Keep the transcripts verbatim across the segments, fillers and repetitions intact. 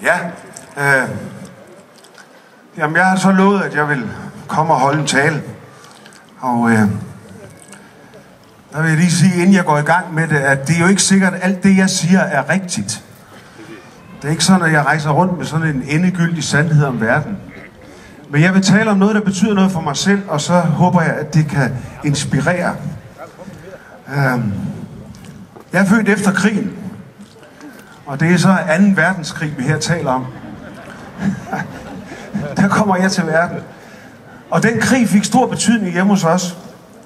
Ja, øh, jamen jeg har så lovet, at jeg vil komme og holde en tale. Og øh, der vil jeg lige sige, inden jeg går i gang med det, at det er jo ikke sikkert, at alt det, jeg siger, er rigtigt. Det er ikke sådan, at jeg rejser rundt med sådan en endegyldig sandhed om verden. Men jeg vil tale om noget, der betyder noget for mig selv, og så håber jeg, at det kan inspirere. Øh, jeg er født efter krigen. Og det er så anden verdenskrig, vi her taler om. Der kommer jeg til verden. Og den krig fik stor betydning hjemme hos os.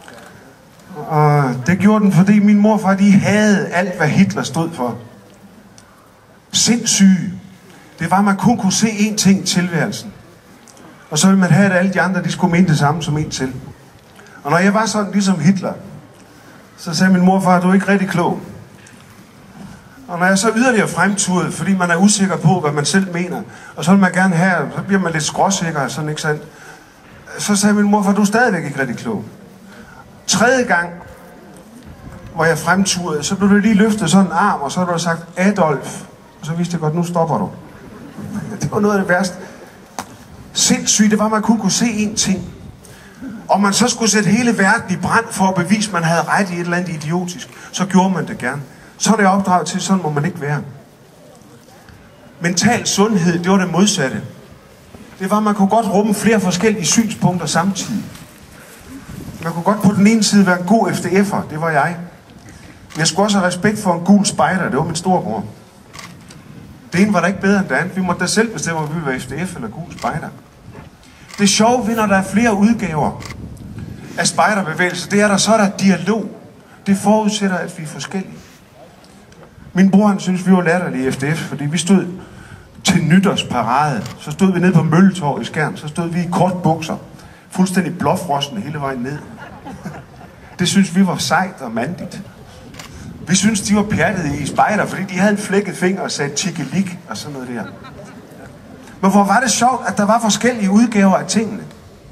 Og det gjorde den, fordi min mor og far, de havde alt, hvad Hitler stod for. Sindssyge. Det var, at man kun kunne se én ting i tilværelsen. Og så ville man have, at alle de andre, de skulle mene det samme som en til. Og når jeg var sådan ligesom Hitler, så sagde min mor og far, du er ikke rigtig klog. Og når jeg så yderligere fremturede, fordi man er usikker på, hvad man selv mener, og så vil man gerne have, så bliver man lidt skråsikker, sådan ikke sandt, så sagde min mor, for du er stadigvæk ikke rigtig klog. Tredje gang, hvor jeg fremturede, så blev det lige løftet sådan en arm, og så blev der sagt, Adolf. Og så vidste jeg godt, nu stopper du. Det var noget af det værste. Sindssygt, det var, at man kun kunne se én ting. Og man så skulle sætte hele verden i brand for at bevise, at man havde ret i et eller andet idiotisk, så gjorde man det gerne. Så er det opdraget til, sådan må man ikke være. Mental sundhed, det var det modsatte. Det var, at man kunne godt rumme flere forskellige synspunkter samtidig. Man kunne godt på den ene side være en god F D F'er, det var jeg. Men jeg skulle også have respekt for en gul spejder, det var min storebror. Det ene var da ikke bedre end det andet. Vi måtte da selv bestemme, om vi ville være F D F eller gul spejder. Det sjove ved, når der er flere udgaver af spejderbevægelser, det er der, så er der dialog. Det forudsætter, at vi er forskellige. Min bror, han synes, vi var latterlige i F D F, fordi vi stod til nytårsparade. Så stod vi nede på Mølletorv i Skjern, så stod vi i kort bukser. Fuldstændig blåfrosne hele vejen ned. Det synes vi var sejt og mandigt. Vi synes, de var pjattede i spejder, fordi de havde en flækket finger og sagde tikkelik og sådan noget der. Men hvor var det sjovt, at der var forskellige udgaver af tingene.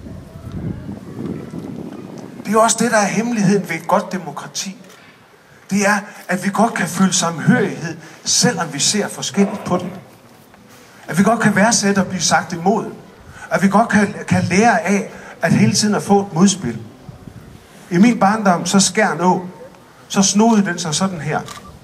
Det er jo også det, der er hemmeligheden ved et godt demokrati. Det er, at vi godt kan føle samhørighed, selvom vi ser forskelligt på den. At vi godt kan værdsætte og blive sagt imod. At vi godt kan, kan lære af, at hele tiden at få et modspil. I min barndom, så Skjern Å, så snodede den sig sådan her.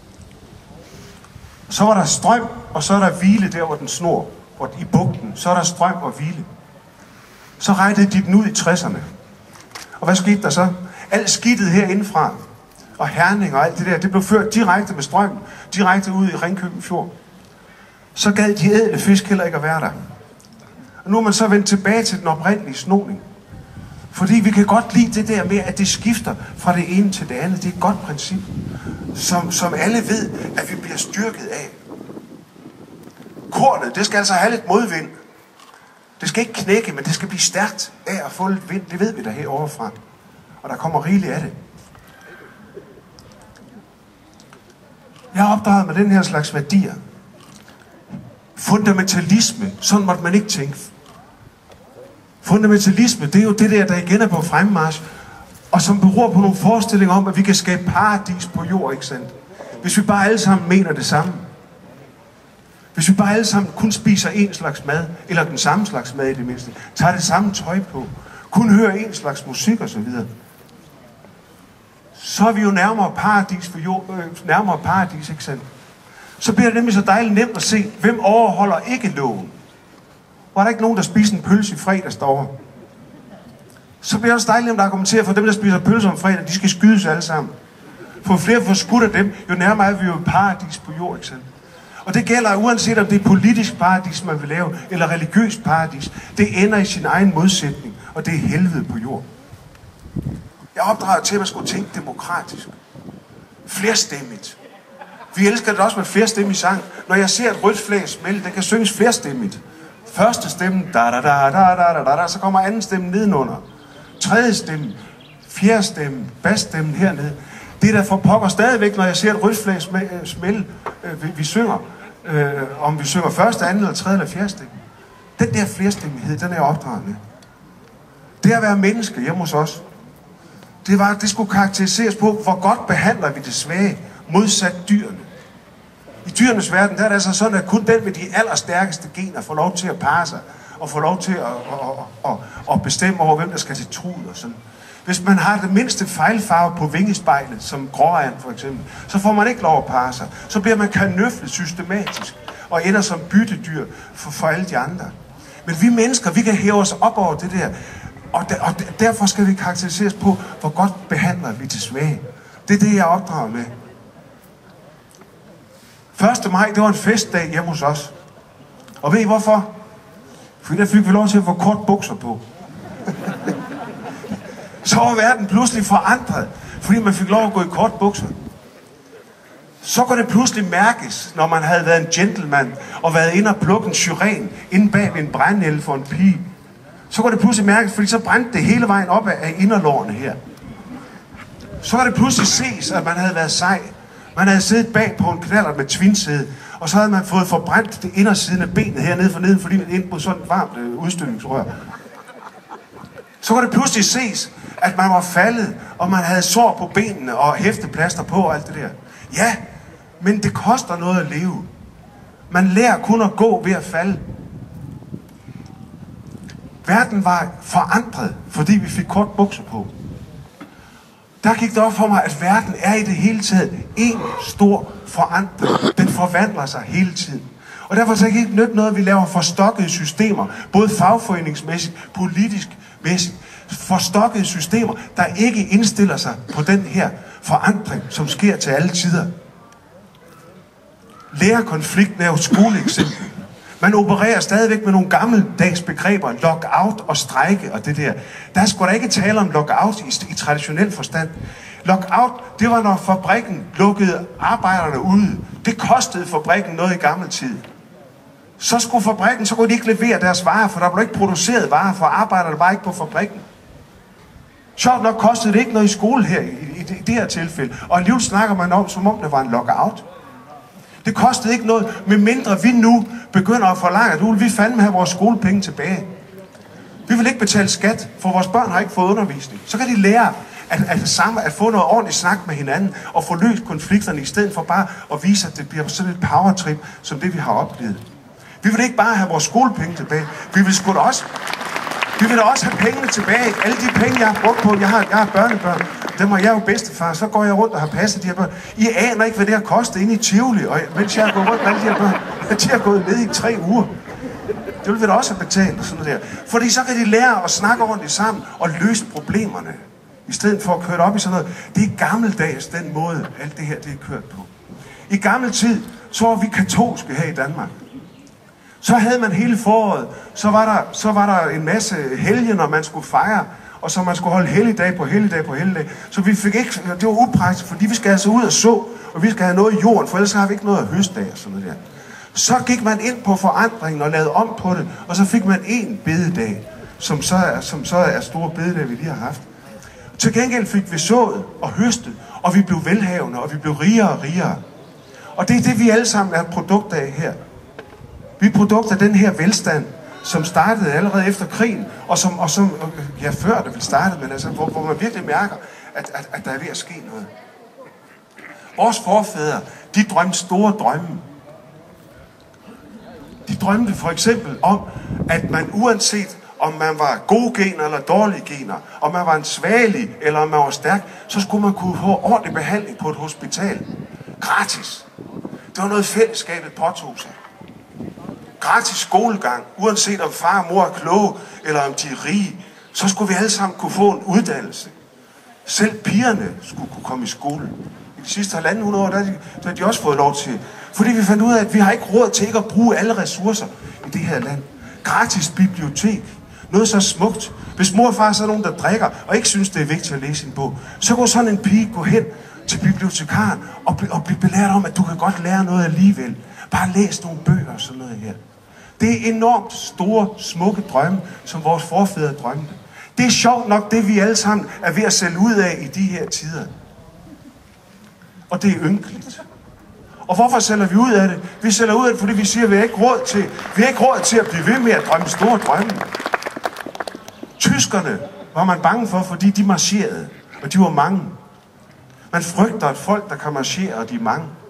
Så var der strøm, og så er der hvile der, hvor den snor. Hvor i bugten, så er der strøm og hvile. Så rettede de den ud i tresserne. Og hvad skete der så? Alt skidtet herindefra, og Herning og alt det der, det blev ført direkte med strømmen, direkte ud i Ringkøbing Fjord. Så gad de ædle fisk heller ikke at være der. Og nu er man så vendt tilbage til den oprindelige snoning. Fordi vi kan godt lide det der med, at det skifter fra det ene til det andet. Det er et godt princip, som, som alle ved, at vi bliver styrket af. Kornet, det skal altså have lidt modvind. Det skal ikke knække, men det skal blive stærkt af at få lidt vind. Det ved vi da herovre fra. Og der kommer rigeligt af det. Jeg er opdraget med den her slags værdier. Fundamentalisme, sådan måtte man ikke tænke. Fundamentalisme, det er jo det der, der igen er på fremmarch, og som beror på nogle forestillinger om, at vi kan skabe paradis på jord, ikke sandt? Hvis vi bare alle sammen mener det samme. Hvis vi bare alle sammen kun spiser en slags mad, eller den samme slags mad i det mindste, tager det samme tøj på, kun hører en slags musik og så videre, så er vi jo nærmere paradis for jord, øh, nærmere paradis, ikke sandt? Så bliver det nemlig så dejligt nemt at se, hvem overholder ikke loven. Var der ikke nogen, der spiser en pølse i fredags derovre? Så bliver det også dejligt nemt at argumentere for dem, der spiser pølse om fredag, de skal skydes alle sammen. For flere får skudt af dem, jo nærmere er vi jo paradis på jord, ikke sandt? Og det gælder uanset om det er politisk paradis, man vil lave, eller religiøst paradis. Det ender i sin egen modsætning, og det er helvede på jord. Jeg er opdraget til, at man skulle tænke demokratisk. Flerstemmigt. Vi elsker det også med flerstemmig sang. Når jeg ser et rødt flag smelte, den kan synges flerstemmigt. Første stemme, da da da da da da da, så kommer anden stemme nedenunder. Tredje stemme, fjerde stemme, basstemmen hernede. Det er der for pokker stadigvæk, når jeg ser et rødt flag smelte, øh, vi, vi synger. Øh, om vi synger første, anden, eller tredje eller fjerde stemme. Den der flerstemmighed, den er jeg opdraget med. Det at være menneske hjemme hos os, det, var, det skulle karakteriseres på, hvor godt behandler vi det svage, modsat dyrene. I dyrenes verden, der er det altså sådan, at kun den med de allerstærkeste gener får lov til at parre sig, og får lov til at, at, at, at bestemme over, hvem der skal til trud og sådan. Hvis man har det mindste fejlfarve på vingespejlet, som gråand for eksempel, så får man ikke lov at parre sig. Så bliver man kanøflet systematisk, og ender som byttedyr for, for alle de andre. Men vi mennesker, vi kan hæve os op over det der, og, der, og derfor skal vi karakteriseres på, hvor godt behandler vi de svage. Det er det, jeg opdrager med. første maj, det var en festdag hjemme hos os. Og ved I hvorfor? Fordi der fik vi lov til at få kort bukser på. Så var verden pludselig forandret, fordi man fik lov at gå i kort bukser. Så kunne det pludselig mærkes, når man havde været en gentleman og været inde og plukke en syren inde bag ved en brændel for en pige. Så kunne det pludselig mærkes, fordi så brændte det hele vejen op af inderlårene her. Så kunne det pludselig ses, at man havde været sej. Man havde siddet bag på en knallert med tvinsæde, og så havde man fået forbrændt det indersiden af benet hernede for neden, fordi man endte på sådan et varmt øh, udstødningsrør. Så kunne det pludselig ses, at man var faldet, og man havde sår på benene og hæfteplaster på og alt det der. Ja, men det koster noget at leve. Man lærer kun at gå ved at falde. Verden var forandret, fordi vi fik kort bukser på. Der gik det op for mig, at verden er i det hele taget en stor forandring. Den forvandler sig hele tiden. Og derfor så kan det ikke nytte noget, at vi laver forstokkede systemer, både fagforeningsmæssigt, politisk mæssigt. Forstokkede systemer, der ikke indstiller sig på den her forandring, som sker til alle tider. Lærerkonflikten er jo et skoleeksempel. Man opererer stadigvæk med nogle gammeldags begreber, lockout og strejke og det der. Der skulle da ikke tale om lockout i, i traditionel forstand. Lockout, det var når fabrikken lukkede arbejderne ude. Det kostede fabrikken noget i gammel tid. Så skulle fabrikken, så kunne de ikke levere deres varer, for der blev ikke produceret varer, for arbejderne var ikke på fabrikken. Sjovt nok kostede det ikke noget i skole her, i, i, i det her tilfælde. Og alligevel snakker man om, som om det var en lockout. Det kostede ikke noget, medmindre vi nu begynder at forlange, at nu vil vi fandme have vores skolepenge tilbage. Vi vil ikke betale skat, for vores børn har ikke fået undervisning. Så kan de lære at, at, sammen, at få noget ordentligt snak med hinanden, og få løst konflikterne, i stedet for bare at vise, at det bliver sådan et powertrip, som det vi har oplevet. Vi vil ikke bare have vores skolepenge tilbage. Vi vil sgu da også, vi vil da også have pengene tilbage. Alle de penge, jeg har brugt på, jeg har, jeg har børnebørn, dem og jeg er jo bedstefar, så går jeg rundt og har passet de her børn. I aner ikke, hvad det har kostet inde i Tivoli, og mens jeg har gået rundt med alle de her børn, de har gået ned i tre uger. Det vil vi da også have betalt og sådan noget der. Fordi så kan de lære at snakke ordentligt sammen og løse problemerne, i stedet for at køre op i sådan noget. Det er gammeldags, den måde, alt det her det er kørt på. I gammel tid, så var vi katolske her i Danmark. Så havde man hele foråret, så var der, så var der en masse helgener, man skulle fejre, og så man skulle holde helligdag på helligdag på helligdag. Så vi fik ikke, det var upraktisk, fordi vi skal altså ud og så, og vi skal have noget i jorden, for ellers har vi ikke noget at høste af og sådan noget der. Så gik man ind på forandringen og lavede om på det, og så fik man en bededag, som så er, som så er store bededag, vi lige har haft. Til gengæld fik vi sået og høstet, og vi blev velhavende, og vi blev rigere og rigere. Og det er det, vi alle sammen er et produkt af her. Vi er produkt af den her velstand, som startede allerede efter krigen, og som, og som ja, før det ville starte, men altså, hvor, hvor man virkelig mærker, at, at, at der er ved at ske noget. Vores forfædre, de drømte store drømme. De drømte for eksempel om, at man uanset om man var gode gener eller dårlige gener, om man var en svagelig eller om man var stærk, så skulle man kunne få ordentlig behandling på et hospital. Gratis. Det var noget fællesskabet påtog sig. Gratis skolegang, uanset om far og mor er kloge, eller om de er rige, så skulle vi alle sammen kunne få en uddannelse. Selv pigerne skulle kunne komme i skole. I de sidste halvanden hundrede år, der har de, der har de også fået lov til. Fordi vi fandt ud af, at vi har ikke råd til ikke at bruge alle ressourcer i det her land. Gratis bibliotek. Noget så smukt. Hvis mor og far så er nogen, der drikker, og ikke synes, det er vigtigt at læse en bog, så går sådan en pige gå hen til bibliotekaren og, bl- og blive belært om, at du kan godt lære noget alligevel. Bare læs nogle bøger og sådan noget her. Det er enormt store, smukke drømme, som vores forfædre drømte. Det er sjovt nok det, vi alle sammen er ved at sælge ud af i de her tider. Og det er ynkeligt. Og hvorfor sælger vi ud af det? Vi sælger ud af det, fordi vi siger, at vi har ikke råd til, vi har ikke råd til at blive ved med at drømme store drømme. Tyskerne var man bange for, fordi de marcherede, og de var mange. Man frygter et folk, der kan marchere, og de er mange.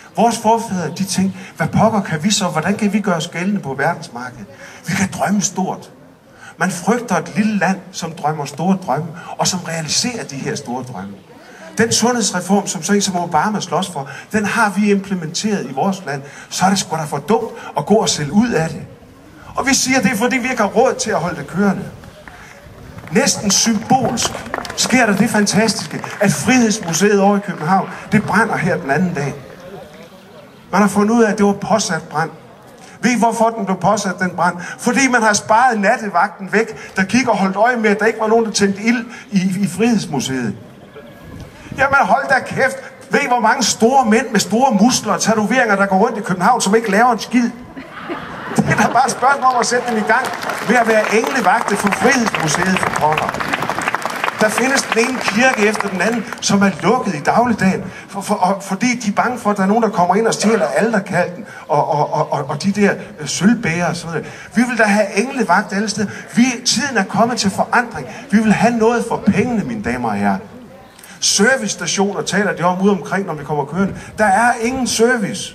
Vores forfædre, de tænkte, hvad pokker kan vi så, hvordan kan vi gøre os gældende på verdensmarkedet? Vi kan drømme stort. Man frygter et lille land, som drømmer store drømme, og som realiserer de her store drømme. Den sundhedsreform, som så en som Obama slås for, den har vi implementeret i vores land. Så er det sgu da for dumt at gå og sælge ud af det. Og vi siger, det er fordi, vi ikke har råd til at holde det kørende. Næsten symbolsk sker der det fantastiske, at Frihedsmuseet over i København, det brænder her den anden dag. Man har fundet ud af, at det var påsat brand. Ved I, hvorfor den blev påsat, den brand? Fordi man har sparet nattevagten væk, der gik og holdt øje med, at der ikke var nogen, der tændte ild i, i Frihedsmuseet. Jamen hold da kæft. Ved I, hvor mange store mænd med store muskler og tatoveringer, der går rundt i København, som ikke laver en skid? Det er da bare et spørgsmål om at sætte dem i gang ved at være englevagte for Frihedsmuseet for pokker. Der findes den ene kirke efter den anden, som er lukket i dagligdagen, for, for, og, fordi de er bange for, at der er nogen, der kommer ind og stjæler alterkalken og, og, og, og, og de der øh, sølvbæger og sådan noget. Vi vil da have englevagt alle steder. Vi, tiden er kommet til forandring. Vi vil have noget for pengene, mine damer og herrer. Servicestationer taler de om ude omkring, når vi kommer kørende. Der er ingen service.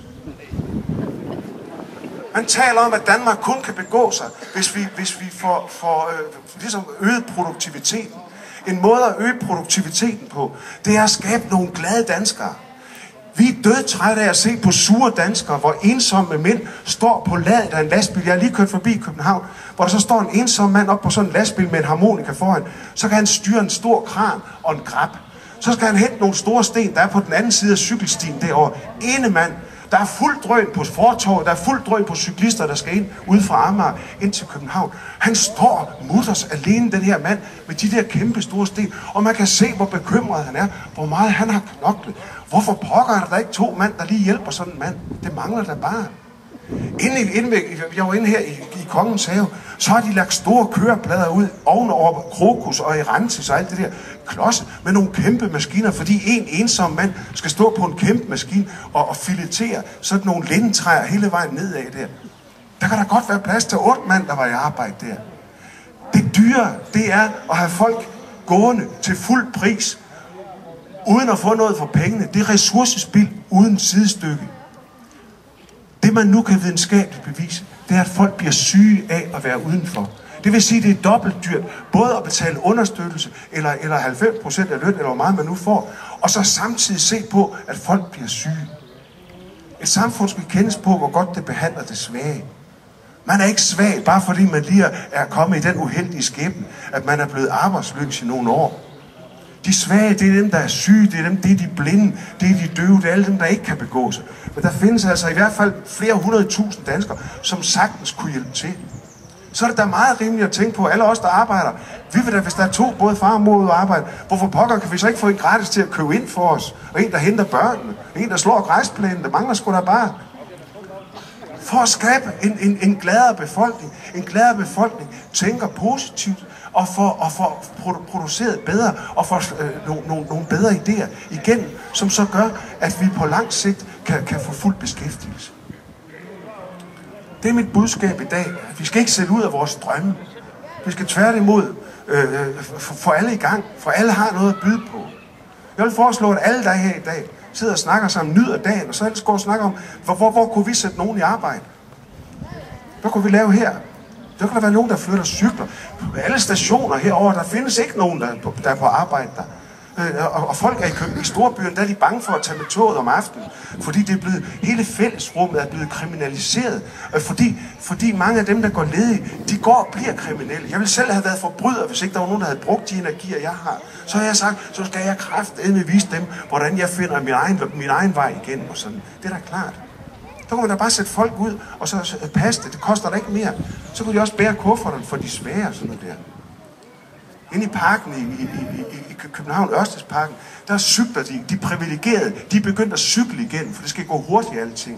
Man taler om, at Danmark kun kan begå sig, hvis vi, hvis vi får, får øh, ligesom øget produktiviteten. En måde at øge produktiviteten på, det er at skabe nogle glade danskere. Vi er dødtrætte af at se på sure danskere, hvor ensomme mænd står på ladet af en lastbil. Jeg har lige kørt forbi København, hvor der så står en ensom mand op på sådan en lastbil med en harmonika foran. Så kan han styre en stor kran og en grab. Så skal han hente nogle store sten, der er på den anden side af cykelstien derovre. Ene mand. Der er fuld drøn på fortovet, der er fuld drøn på cyklister, der skal ind ud fra Amager ind til København. Han står mutters alene, den her mand, med de der kæmpe store sten, og man kan se, hvor bekymret han er, hvor meget han har knoklet. Hvorfor pokker er der ikke to mand, der lige hjælper sådan en mand? Det mangler der bare. Inde, inde ved, jeg var inde her i, i Kongens Have, så har de lagt store køreplader ud ovenover krokus og erantis og alt det der klods med nogle kæmpe maskiner, fordi en ensom mand skal stå på en kæmpe maskine og, og filetere sådan nogle lindetræer hele vejen nedad der. Der kan da godt være plads til otte mand, der var i arbejde der. Det dyre, det er at have folk gående til fuld pris, uden at få noget for pengene. Det er ressourcespild uden sidestykke. Det man nu kan videnskabeligt bevise, det er, at folk bliver syge af at være udenfor. Det vil sige, at det er dobbelt dyrt, både at betale understøttelse, eller, eller halvfems procent af løn, eller hvor meget man nu får, og så samtidig se på, at folk bliver syge. Et samfund skal kendes på, hvor godt det behandler det svage. Man er ikke svag, bare fordi man lige er kommet i den uheldige skæbne, at man er blevet arbejdsløs i nogle år. De svage, det er dem, der er syge, det er dem, det er de blinde, det er de døve, det er alle dem, der ikke kan begå sig. Men der findes altså i hvert fald flere hundrede tusind danskere, som sagtens kunne hjælpe til. Så er det da meget rimeligt at tænke på, alle os, der arbejder. Vi vil da, hvis der er to, både far og mor ude at arbejde, hvorfor pokker kan vi så ikke få en gratis til at købe ind for os? Og en, der henter børnene, en, der slår græsplænen, det mangler sgu da bare. For at skabe en, en, en gladere befolkning, en gladere befolkning tænker positivt, og får, og får produceret bedre, og får øh, nogle, nogle, nogle bedre idéer igen, som så gør, at vi på lang sigt kan, kan få fuld beskæftigelse. Det er mit budskab i dag. Vi skal ikke sætte ud af vores drømme. Vi skal tværtimod øh, få alle i gang, for alle har noget at byde på. Jeg vil foreslå, at alle, der er her i dag, sidder og snakker sammen, nyder dagen, og så ellers går og snakker om, hvor, hvor, hvor kunne vi sætte nogen i arbejde? Hvad kunne vi lave her? Der kan der være nogen, der flytter cykler. På alle stationer herover, der findes ikke nogen, der er på, der er på arbejde der. Og, og folk er i, København, i storbyen, der er de bange for at tage med toget om aftenen, fordi det er blevet, hele fællesrummet er blevet kriminaliseret. Fordi, fordi mange af dem, der går ledige, de går og bliver kriminelle. Jeg ville selv have været forbryder, hvis ikke der var nogen, der havde brugt de energier, jeg har. Så har jeg sagt, så skal jeg kraftedme vise dem, hvordan jeg finder min egen, min egen vej igen. Og sådan. Det er da klart. Så kunne man da bare sætte folk ud, og så passe det. Det koster da ikke mere. Så kunne de også bære kufferten for de svære og sådan noget der. Inde i parken i, i, i, i København, Ørstedsparken, der cykler de, de privilegerede, de er begyndt at cykle igen, for det skal gå hurtigt alting.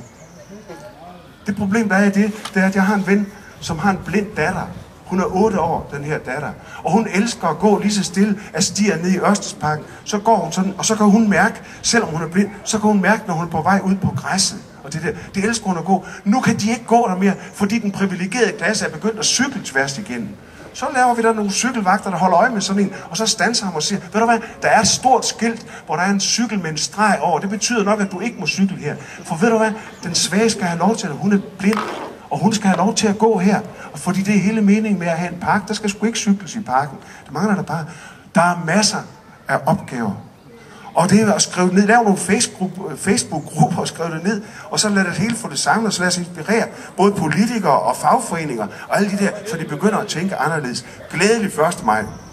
Det problem, der er i det, det er, at jeg har en ven, som har en blind datter. Hun er otte år, den her datter. Og hun elsker at gå lige så stille af stier ned i Ørstedsparken. Så går hun sådan, og så kan hun mærke, selvom hun er blind, så kan hun mærke, når hun er på vej ud på græsset. Og det der, det elsker hun at gå. Nu kan de ikke gå der mere, fordi den privilegerede klasse er begyndt at cykle tværs igennem. Så laver vi der nogle cykelvagter, der holder øje med sådan en, og så standser ham og siger, ved du hvad, der er et stort skilt, hvor der er en cykel med en streg over. Det betyder nok, at du ikke må cykle her. For ved du hvad, den svage skal have lov til, at hun er blind, og hun skal have lov til at gå her. Og fordi det er hele meningen med at have en park, der skal sgu ikke cykles i parken. Det mangler der bare. Der er masser af opgaver. Og det er at skrive ned, lave nogle Facebook-grupper og skrive det ned, og så lad det hele få det samlet, og så lad os inspirere både politikere og fagforeninger og alle de der, så de begynder at tænke anderledes. Glædelig første maj.